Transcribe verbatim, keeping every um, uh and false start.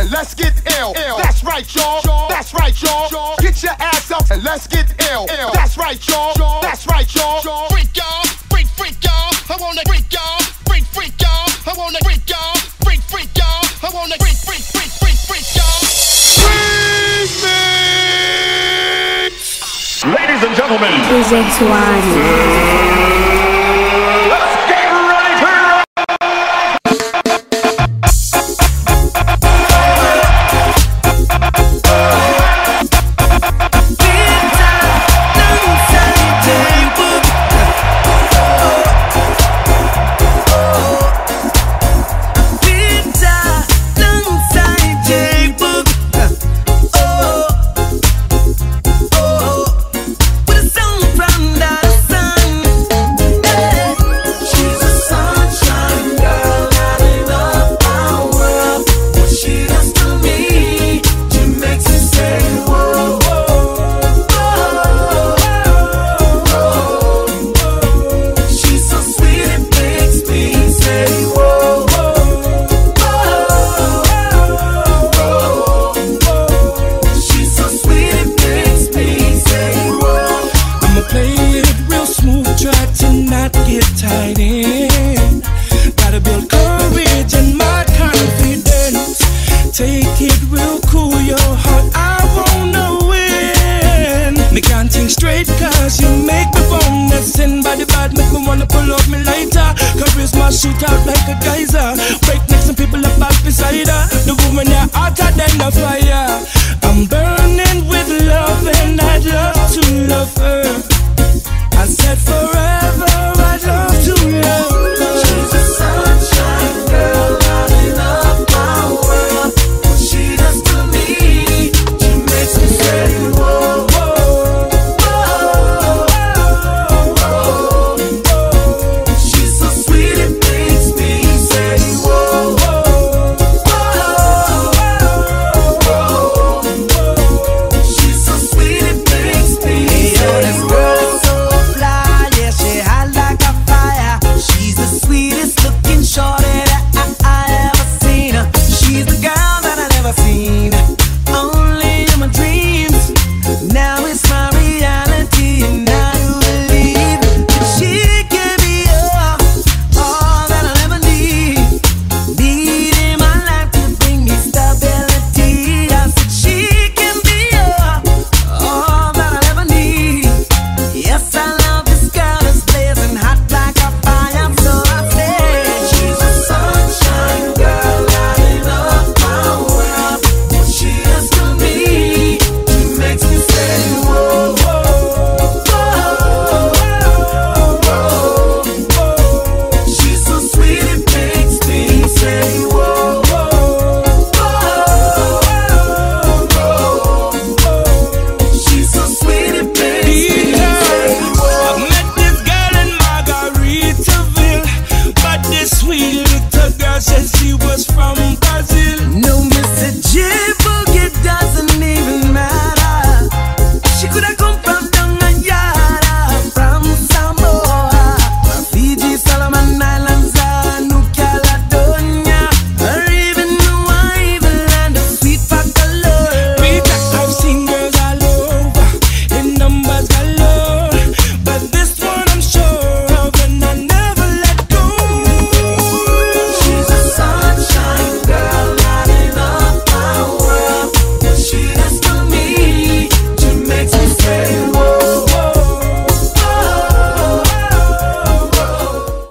and let's get ill. That's right, y'all. That's right, y'all. Get your ass up and let's get ill. That's right, y'all. That's right, y'all. Freak y'all, freak, freak y'all. I wanna freak y'all, freak, freak y'all. I wanna freak y'all, freak, freak y'all. I wanna freak, freak, freak, freak, freak y'all. Ladies and gentlemen, Present one. Shoot out like a geyser. Break necks and people up back beside her. The woman you're hotter than the fire. I'm burning with love and I'd love to love her. I said for